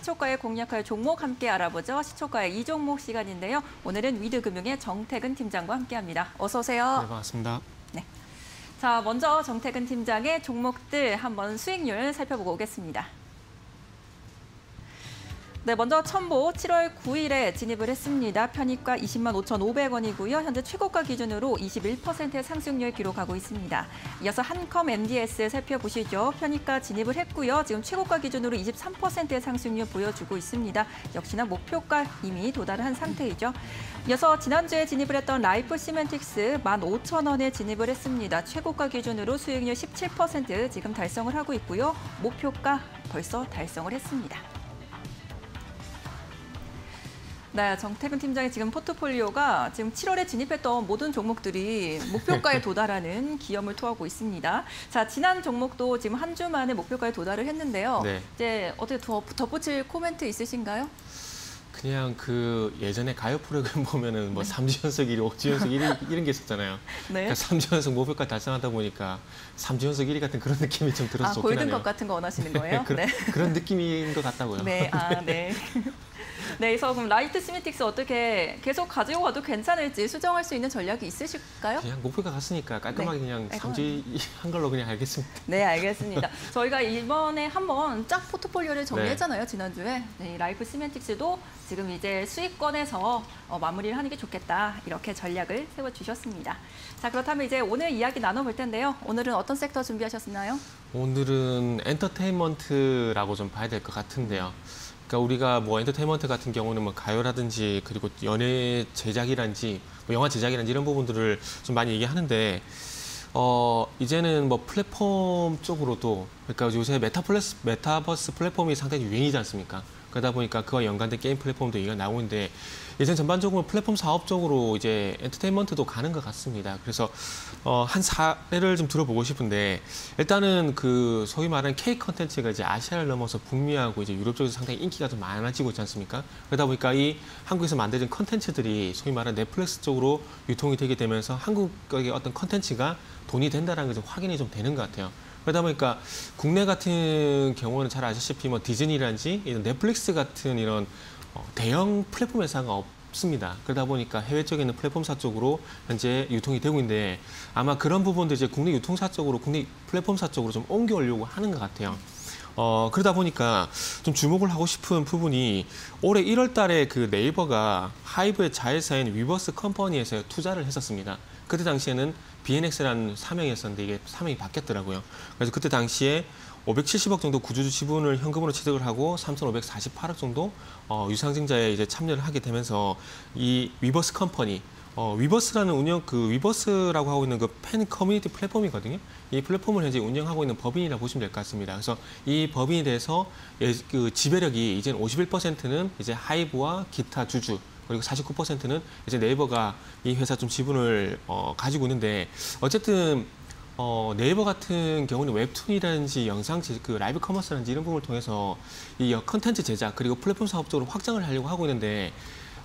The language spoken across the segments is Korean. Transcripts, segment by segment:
시초가에 공략할 종목 함께 알아보죠. 시초가의 이종목 시간인데요. 오늘은 위드금융의 정태근 팀장과 함께합니다. 어서 오세요. 네, 반갑습니다. 네. 자, 먼저 정태근 팀장의 종목들 한번 수익률 살펴보고 오겠습니다. 네, 먼저 첨보 7월 9일에 진입을 했습니다. 편입가 20만 5,500원이고요. 현재 최고가 기준으로 21%의 상승률 기록하고 있습니다. 이어서 한컴 MDS 살펴보시죠. 편입가 진입을 했고요. 지금 최고가 기준으로 23%의 상승률 보여주고 있습니다. 역시나 목표가 이미 도달을 한 상태이죠. 이어서 지난주에 진입을 했던 라이프 시멘틱스 15,000원에 진입을 했습니다. 최고가 기준으로 수익률 17% 지금 달성을 하고 있고요. 목표가 벌써 달성을 했습니다. 네, 정태근 팀장의 지금 포트폴리오가 지금 7월에 진입했던 모든 종목들이 목표가에 도달하는 기염을 토하고 있습니다. 자, 지난 종목도 지금 한 주 만에 목표가에 도달을 했는데요. 네. 이제 어떻게 덧붙일 코멘트 있으신가요? 그냥 그 예전에 가요 프로그램 보면은 뭐 3주 연속 1위, 5주 연속 1위 이런 게 있었잖아요. 네. 그러니까 3주 연속 목표가 달성하다 보니까 3주 연속 1위 같은 그런 느낌이 좀 들어서 좋긴 하네요. 골든컵 같은 거 원하시는 거예요? 네. 그런 느낌인 것 같다고요. 네, 네. 네, 그래서 그럼 라이트 시메틱스 어떻게 계속 가지고 가도 괜찮을지 수정할 수 있는 전략이 있으실까요? 그냥 목표가 갔으니까 깔끔하게 네. 그냥 3주 한 걸로 그냥 알겠습니다. 네, 알겠습니다. 저희가 이번에 한번 쫙 포트폴리오를 정리했잖아요, 지난주에. 네, 라이프 시멘틱스도 지금 이제 수익권에서 마무리를 하는 게 좋겠다, 이렇게 전략을 세워주셨습니다. 자, 그렇다면 이제 오늘 이야기 나눠볼 텐데요. 오늘은 어떤 섹터 준비하셨나요? 오늘은 엔터테인먼트라고 좀 봐야 될 것 같은데요. 그러니까 우리가 뭐 엔터테인먼트 같은 경우는 뭐 가요라든지 그리고 연예 제작이란지 뭐 영화 제작이란지 이런 부분들을 좀 많이 얘기하는데 이제는 뭐 플랫폼 쪽으로도 그러니까 요새 메타버스 플랫폼이 상당히 유행이지 않습니까? 그러다 보니까 그와 연관된 게임 플랫폼도 얘기가 나오는데 이제 전반적으로 플랫폼 사업 쪽으로 이제 엔터테인먼트도 가는 것 같습니다. 그래서 한 사례를 좀 들어보고 싶은데 일단은 그 소위 말하는 K 컨텐츠가 이제 아시아를 넘어서 북미하고 이제 유럽 쪽에서 상당히 인기가 좀 많아지고 있지 않습니까? 그러다 보니까 이 한국에서 만들어진 컨텐츠들이 소위 말하는 넷플릭스 쪽으로 유통이 되게 되면서 한국의 어떤 컨텐츠가 돈이 된다는 게 좀 확인이 좀 되는 것 같아요. 그러다 보니까 국내 같은 경우는 잘 아시다시피 뭐 디즈니라든지 이런 넷플릭스 같은 이런 대형 플랫폼 회사가 없습니다. 그러다 보니까 해외 쪽에 있는 플랫폼사 쪽으로 현재 유통이 되고 있는데 아마 그런 부분도 이제 국내 유통사 쪽으로, 국내 플랫폼사 쪽으로 좀 옮겨오려고 하는 것 같아요. 그러다 보니까 좀 주목을 하고 싶은 부분이 올해 1월 달에 그 네이버가 하이브의 자회사인 위버스 컴퍼니에서 투자를 했었습니다. 그때 당시에는 BNX라는 사명이었었는데 이게 사명이 바뀌었더라고요. 그래서 그때 당시에 570억 정도 구주주 지분을 현금으로 취득을 하고 3,548억 정도 유상증자에 이제 참여를 하게 되면서 이 위버스 컴퍼니 위버스라는 위버스라고 하고 있는 그 팬 커뮤니티 플랫폼이거든요. 이 플랫폼을 현재 운영하고 있는 법인이라고 보시면 될 것 같습니다. 그래서 이 법인에 대해서 그 지배력이 이제 51%는 이제 하이브와 기타 주주 그리고 49%는 이제 네이버가 이 회사 좀 지분을 가지고 있는데 어쨌든 네이버 같은 경우는 웹툰이라든지 그 라이브 커머스라든지 이런 부분을 통해서 이 컨텐츠 제작 그리고 플랫폼 사업 쪽으로 확장을 하려고 하고 있는데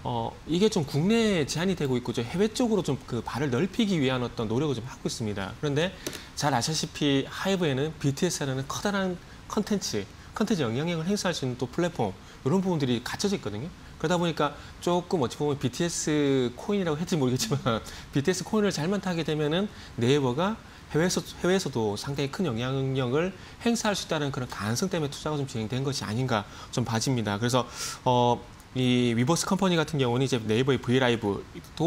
이게 좀 국내에 제한이 되고 있고 해외 쪽으로 좀 그 발을 넓히기 위한 어떤 노력을 좀 하고 있습니다. 그런데 잘 아시다시피 하이브에는 BTS라는 커다란 컨텐츠 영향력을 행사할 수 있는 또 플랫폼 이런 부분들이 갖춰져 있거든요. 그러다 보니까 조금 어찌 보면 BTS 코인이라고 할지 모르겠지만 BTS 코인을 잘만 타게 되면은 네이버가 해외에서도 상당히 큰 영향력을 행사할 수 있다는 그런 가능성 때문에 투자가 좀 진행된 것이 아닌가 좀 봐집니다. 그래서 이 위버스 컴퍼니 같은 경우는 이제 네이버의 브이라이브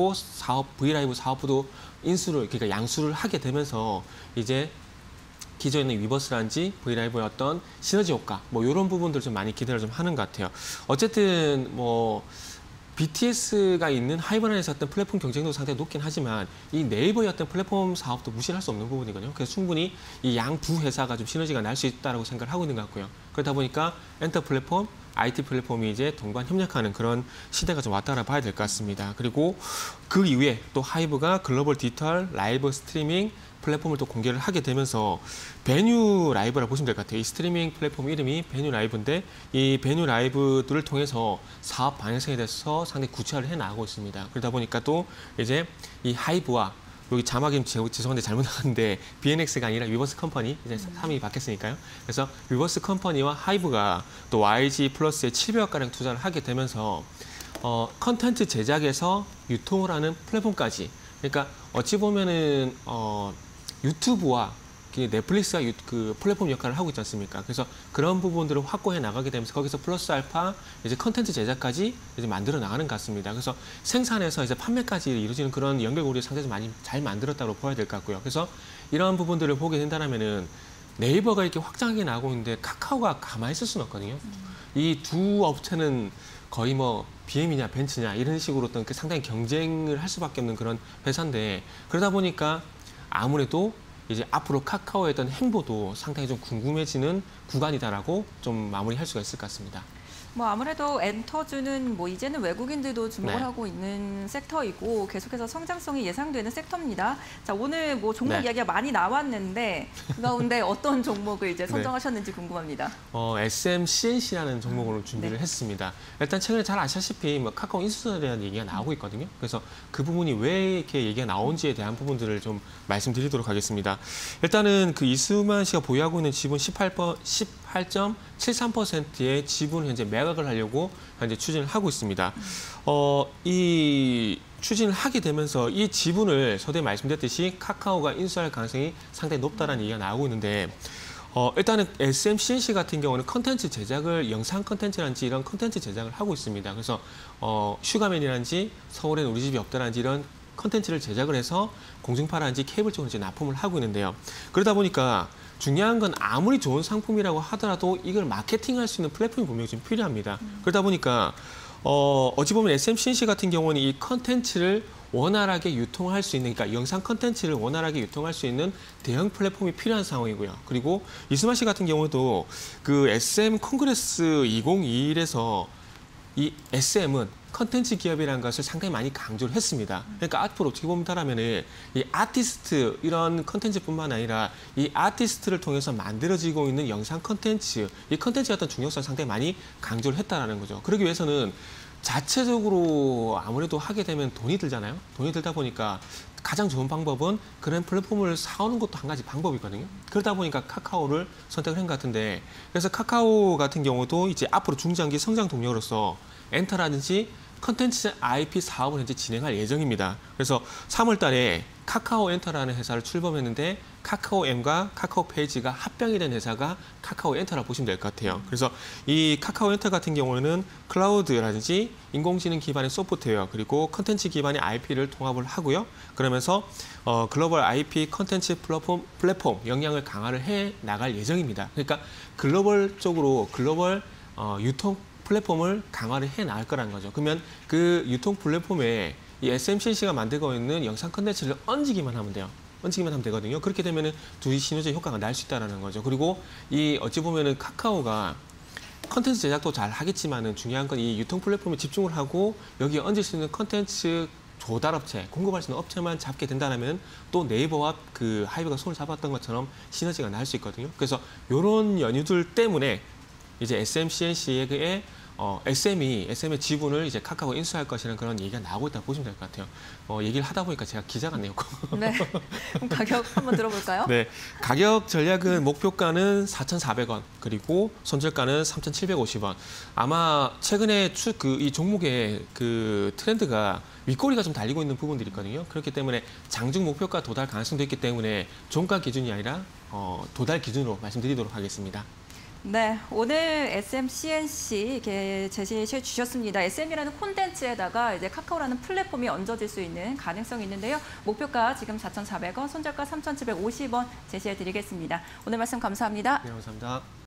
사업부도 그러니까 양수를 하게 되면서 이제 기존에 있는 위버스라든지 브이라이브의 어떤 시너지 효과 뭐 이런 부분들 좀 많이 기대를 좀 하는 것 같아요. 어쨌든 뭐 BTS가 있는 하이브란에서 어떤 플랫폼 경쟁도 상당히 높긴 하지만 이 네이버의 어떤 플랫폼 사업도 무시를 할 수 없는 부분이거든요. 그래서 충분히 이 양 두 회사가 좀 시너지가 날 수 있다고 생각을 하고 있는 것 같고요. 그러다 보니까 엔터 플랫폼, IT 플랫폼이 이제 동반 협력하는 그런 시대가 좀 왔다라 봐야 될 것 같습니다. 그리고 그 이후에 또 하이브가 글로벌 디지털 라이브 스트리밍 플랫폼을 또 공개를 하게 되면서 베뉴 라이브라고 보시면 될 것 같아요. 이 스트리밍 플랫폼 이름이 베뉴 라이브인데 이 베뉴 라이브들을 통해서 사업 방향성에 대해서 상당히 구체화를 해나가고 있습니다. 그러다 보니까 또 이제 이 하이브와 여기 자막이 죄송한데 잘못 나갔는데 BNX가 아니라 위버스 컴퍼니 이제 3이 바뀌었으니까요. 그래서 위버스 컴퍼니와 하이브가 또 YG 플러스에 700억 가량 투자를 하게 되면서 컨텐츠 제작에서 유통을 하는 플랫폼까지. 그러니까 어찌 보면은 유튜브와 넷플릭스가 그 플랫폼 역할을 하고 있지 않습니까? 그래서 그런 부분들을 확고해 나가게 되면서 거기서 플러스 알파 이제 컨텐츠 제작까지 이제 만들어 나가는 것 같습니다. 그래서 생산에서 이제 판매까지 이루어지는 그런 연결고리를 상당히 많이 잘 만들었다고 봐야 될 것 같고요. 그래서 이러한 부분들을 보게 된다면은 네이버가 이렇게 확장하게 나가고 있는데 카카오가 가만히 있을 수는 없거든요. 이 두 업체는 거의 뭐 BM이냐 벤츠냐 이런 식으로 어떤 상당히 경쟁을 할 수밖에 없는 그런 회사인데 그러다 보니까 아무래도 이제 앞으로 카카오의 어떤 행보도 상당히 좀 궁금해지는 구간이다라고 좀 마무리할 수가 있을 것 같습니다. 뭐 아무래도 엔터주는 뭐 이제는 외국인들도 주목을 네. 하고 있는 섹터이고 계속해서 성장성이 예상되는 섹터입니다. 자, 오늘 뭐 종목 네. 이야기가 많이 나왔는데 그 가운데 어떤 종목을 이제 선정하셨는지 궁금합니다. SMCNC라는 종목으로 준비를 네. 했습니다. 일단 최근에 잘 아시다시피 뭐 카카오 인수에 대한 얘기가 나오고 있거든요. 그래서 그 부분이 왜 이렇게 얘기가 나온지에 대한 부분들을 좀 말씀드리도록 하겠습니다. 일단은 그 이수만 씨가 보유하고 있는 지분 18.73%의 지분 현재 매각을 하려고 현재 추진을 하고 있습니다. 이 추진을 하게 되면서 이 지분을 서두에 말씀드렸듯이 카카오가 인수할 가능성이 상당히 높다는 얘기가 나오고 있는데 일단은 SMCNC 같은 경우는 컨텐츠 제작을 영상 컨텐츠라든지 이런 컨텐츠 제작을 하고 있습니다. 그래서 슈가맨이라든지 서울엔 우리 집이 없다라든지 이런 컨텐츠를 제작을 해서 공중파라든지 케이블 쪽으로 이제 납품을 하고 있는데요. 그러다 보니까 중요한 건 아무리 좋은 상품이라고 하더라도 이걸 마케팅할 수 있는 플랫폼이 분명히 좀 필요합니다. 그러다 보니까 어찌 보면 SMCNC 같은 경우는 이 컨텐츠를 원활하게 유통할 수 있는, 그러니까 영상 컨텐츠를 원활하게 유통할 수 있는 대형 플랫폼이 필요한 상황이고요. 그리고 이수만 씨 같은 경우도 그 SM 콩그레스 2021에서 이 SM은 컨텐츠 기업이라는 것을 상당히 많이 강조를 했습니다. 그러니까 앞으로 어떻게 보면은 이 아티스트 이런 컨텐츠뿐만 아니라 이 아티스트를 통해서 만들어지고 있는 영상 컨텐츠, 이 컨텐츠의 어떤 중요성을 상당히 많이 강조를 했다라는 거죠. 그러기 위해서는 자체적으로 아무래도 하게 되면 돈이 들잖아요. 돈이 들다 보니까 가장 좋은 방법은 그런 플랫폼을 사오는 것도 한 가지 방법이거든요. 그러다 보니까 카카오를 선택을 한 것 같은데, 그래서 카카오 같은 경우도 이제 앞으로 중장기 성장 동력으로서 엔터라든지 컨텐츠 IP 사업을 현재 진행할 예정입니다. 그래서 3월 달에 카카오 엔터라는 회사를 출범했는데 카카오 M과 카카오 페이지가 합병이 된 회사가 카카오 엔터라고 보시면 될 것 같아요. 그래서 이 카카오 엔터 같은 경우는 클라우드라든지 인공지능 기반의 소프트웨어 그리고 컨텐츠 기반의 IP를 통합을 하고요. 그러면서 글로벌 IP 컨텐츠 플랫폼 역량을 강화를 해 나갈 예정입니다. 그러니까 글로벌적으로 글로벌 유통 플랫폼을 강화를 해 나갈 거라는 거죠. 그러면 그 유통 플랫폼에 이 SMCNC가 만들고 있는 영상 컨텐츠를 얹기만 하면 돼요. 얹기만 하면 되거든요. 그렇게 되면은 둘이 시너지 효과가 날 수 있다는 거죠. 그리고 이 어찌 보면은 카카오가 컨텐츠 제작도 잘 하겠지만은 중요한 건 이 유통 플랫폼에 집중을 하고 여기에 얹을 수 있는 컨텐츠 조달업체, 공급할 수 있는 업체만 잡게 된다면 또 네이버와 그 하이브가 손을 잡았던 것처럼 시너지가 날 수 있거든요. 그래서 이런 연유들 때문에 이제 SMCNC의 SM의 지분을 이제 카카오가 인수할 것이라는 그런 얘기가 나오고 있다고 보시면 될 것 같아요. 얘기를 하다 보니까 제가 기자 같네요. 네. 그럼 가격 한번 들어볼까요? 네. 가격 전략은 목표가는 4,400원, 그리고 손절가는 3,750원. 아마 최근에 이 종목의 그 트렌드가 윗꼬리가 좀 달리고 있는 부분들이 있거든요. 그렇기 때문에 장중 목표가 도달 가능성도 있기 때문에 종가 기준이 아니라 도달 기준으로 말씀드리도록 하겠습니다. 네, 오늘 SMCNC 이렇게 제시해 주셨습니다. SM이라는 콘텐츠에다가 이제 카카오라는 플랫폼이 얹어질 수 있는 가능성이 있는데요. 목표가 지금 4,400원, 손절가 3,750원 제시해 드리겠습니다. 오늘 말씀 감사합니다. 네, 감사합니다.